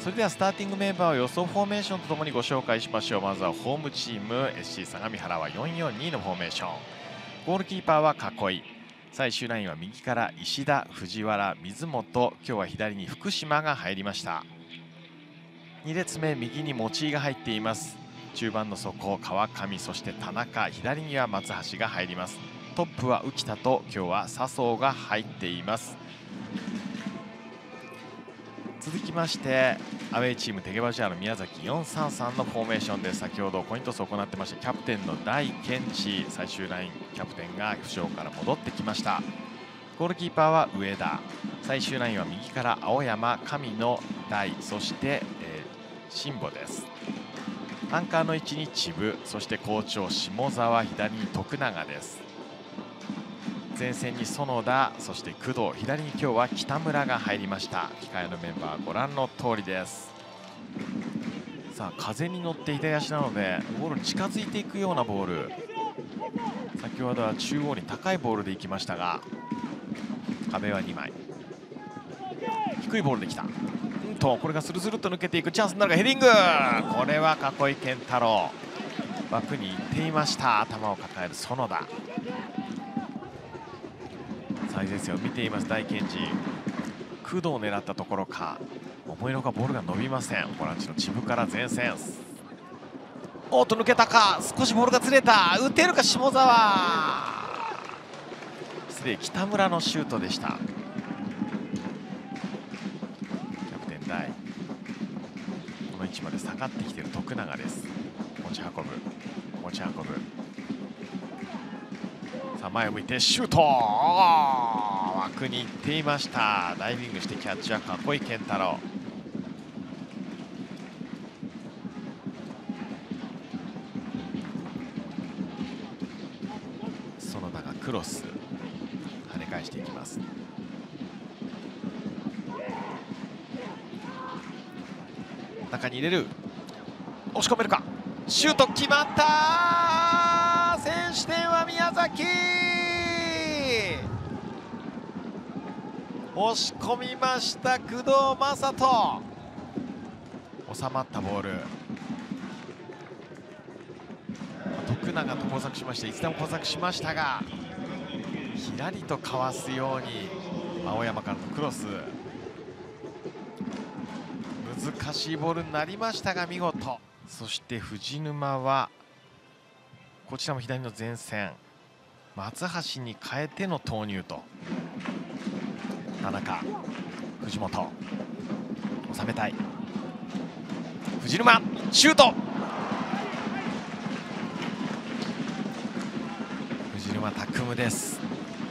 それではスターティングメンバーを予想フォーメーションとともにご紹介しましょう。まずはホームチーム SC 相模原は442のフォーメーション。ゴールキーパーは囲い。最終ラインは右から石田、藤原、水本、今日は左に福島が入りました。2列目右に持井が入っています。中盤の底川上、そして田中、左には松橋が入ります。トップは浮田と今日は笹生が入っています。続きましてアウェーチームテゲバジャーの宮崎433のフォーメーションで先ほどコイントスを行ってましたキャプテンの大健治、最終ラインキャプテンが負傷から戻ってきました。ゴールキーパーは上田、最終ラインは右から青山、神野大、そして、新保です。アンカーの位置に千部、そして好調下沢、左に徳永です。前線に園田、そして工藤、左に今日は北村が入りました。控えのメンバーご覧の通りです。さあ風に乗って左足なのでゴールに近づいていくようなボール、先ほどは中央に高いボールでいきましたが壁は2枚、低いボールできた。これがスルスルっと抜けていくチャンスになるがヘディング、これは囲い健太郎、枠に行っていました。頭を抱える園田、最前線を見ています大健治、工藤を狙ったところか思いのほかボールが伸びません。ボランチの千部から前線、おっと抜けたか、少しボールがずれた、打てるか下沢、失礼、北村のシュートでした。キャプテン大、この位置まで下がってきている徳永です。持ち運ぶさあ前を向いてシュート、枠に行っていました。ダイビングしてキャッチは囲い健太郎、園田がクロス跳ね返していきます。中に入れる、押し込めるか、シュート決まった。先取点は宮崎、押し込みました工藤正人、収まったボール、徳永と交錯しましていつでも交錯しましたがひらりとかわすように青山からのクロス、難しいボールになりましたが見事。そして藤沼はこちらも左の前線、松橋に変えての投入と、田中、藤本収めたい、藤沼シュート、藤沼拓夢です。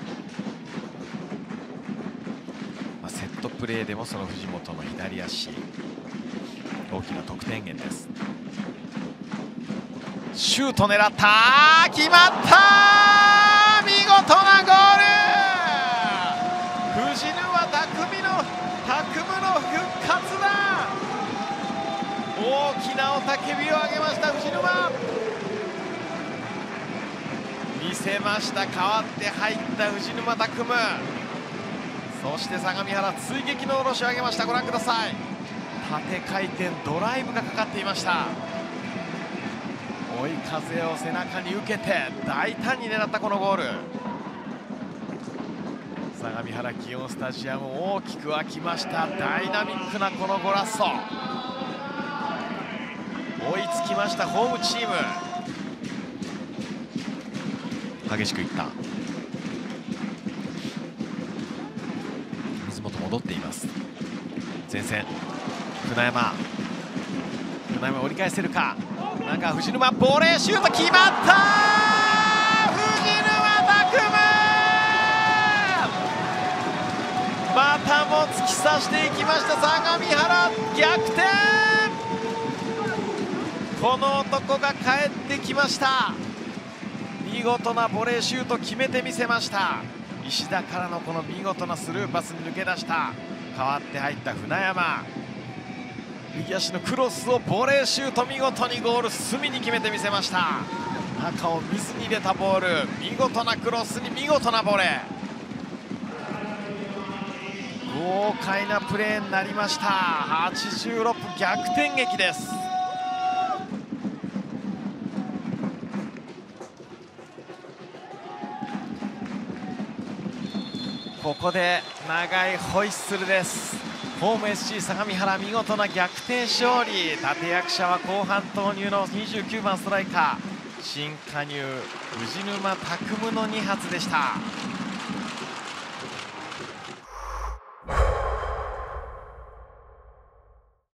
セットプレーでもその藤本の左足大きな得点源です。シュート狙った、決まった、見事なゴール、藤沼拓夢の復活だ、大きな雄たけびを上げました藤沼、見せました。代わって入った藤沼拓夢、そして相模原追撃の下ろしを上げました。ご覧ください、縦回転ドライブがかかっていました。追い風を背中に受けて大胆に狙ったこのゴール、相模原祇園スタジアム大きく沸きました。ダイナミックなこのゴラッソ、追いつきましたホームチーム、激しくいった。水本戻っています。前線船山折り返せるか、中藤沼ボレーシュート決まった、藤沼拓夢、またも突き刺していきました。相模原逆転、この男が帰ってきました。見事なボレーシュート決めてみせました。石田からのこの見事なスルーパスに抜け出した。代わって入った船山、右足のクロスをボレーシュート、見事にゴール隅に決めてみせました。中を見ずに入れたボール、見事なクロスに見事なボレー、豪快なプレーになりました。86分逆転劇です。ここで長いホイッスルです。ホーム SC 相模原、見事な逆転勝利。立役者は後半投入の29番ストライカー新加入藤沼拓夢の2発でした。